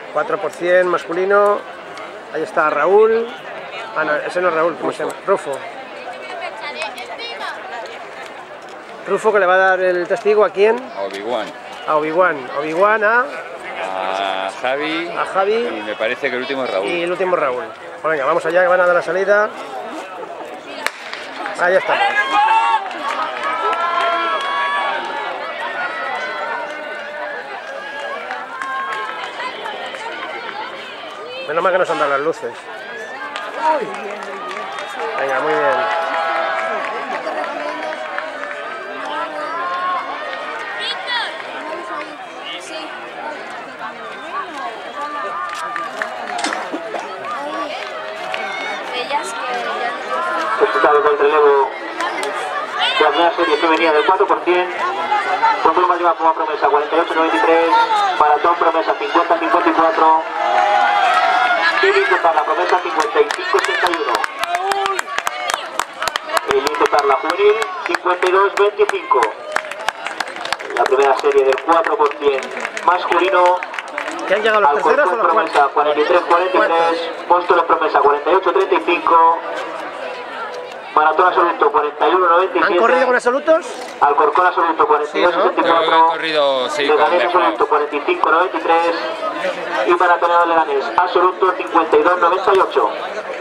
4% masculino. Ahí está Raúl. Ah, no, ese no es Raúl, ¿cómo se llama? Rufo. Rufo, que le va a dar el testigo ¿a quién? A Obi-Wan. A Obi-Wan. Obi-Wan a Javi. A Javi. Y me parece que el último es Raúl. Y el último es Raúl. Pues venga, vamos allá, que van a dar la salida. Ahí está. Menos mal que nos han dado las luces. Venga, muy bien. Resultado del relevo de la primera serie femenina del 4%. Control máxima como promesa 48-93. Maratón promesa 50-54. Y intentar la promesa 55-81. El intentar la juvenil 52-25. La primera serie del 4% masculino. ¿Que han llegado los terceros o los promesa 43-43. Móstoles promesa 48-35. Maratón absoluto 41-97. ¿Han corrido con absolutos? Alcorcón absoluto 42-64. Sí, ¿no? Han corrido, sí, Leganés absoluto 45-93. Y Maratonero Leganés absoluto 52-98.